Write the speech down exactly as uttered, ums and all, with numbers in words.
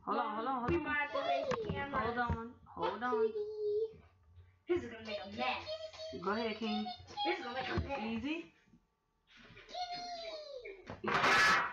Hold on, hold on, hold on. We might have to raise the camera. Hold on, hold on. This is gonna make a mess. Go ahead, King. This is gonna make a mess. Easy. Easy.